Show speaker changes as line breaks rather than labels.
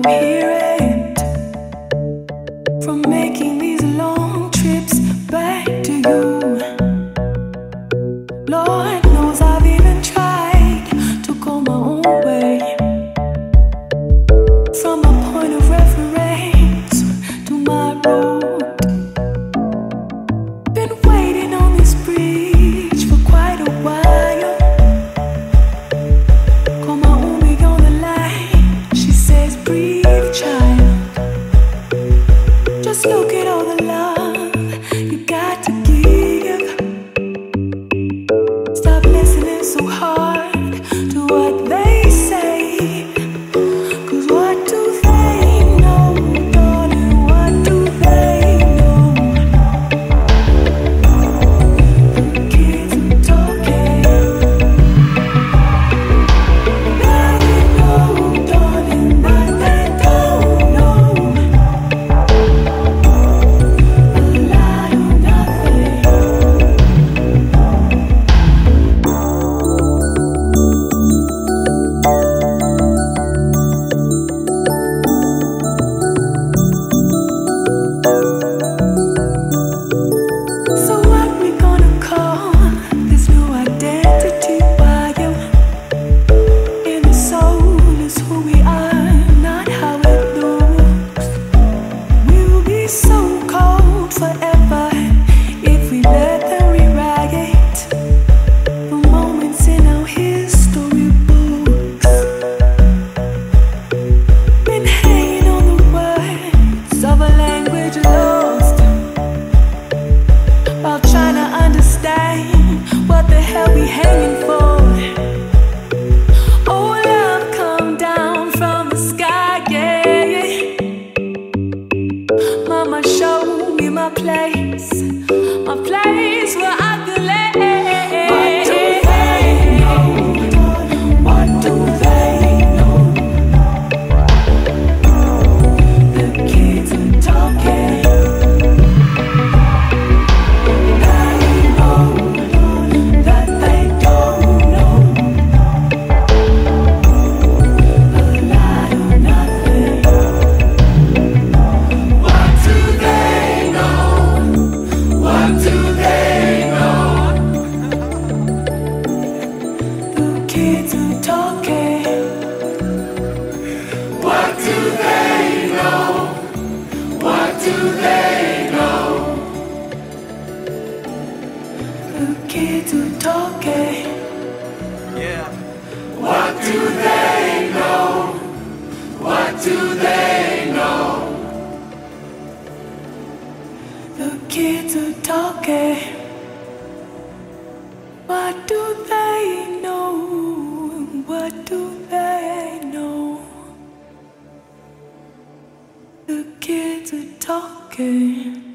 coherent from making these long trips back to you. Lord knows I've even tried to go my own way, from a point of reference to my road. Been waiting on this bridge for quite a while. Call my Umi on the line, she says breathe child. Just look at all the love you got to give. Stop listening so hard to what they say, 'cause what do they know, darling, what do they know? The kids are talking. They know, darling, but they don't know a lot of nothing. So what we gonna call this new identity? Why you in the soul is who we are, not how it looks. We'll be so cold forever if we let them rewrite the moments in our history books. Been hanging on the words of a language lost, while trying to understand what the hell we hanging for. Oh, love come down from the sky, yeah. Mama showed me my place where I could lay. What do they know? What do they know? The kids are talking. They know that they don't know a lot of nothing. What do they know? What do they know? The kids are talking. What do they know? What do they know? The kids are talking.
Yeah.
What do they know? What do they know? The kids are talking. What do they know? What do they know? The kids are talking.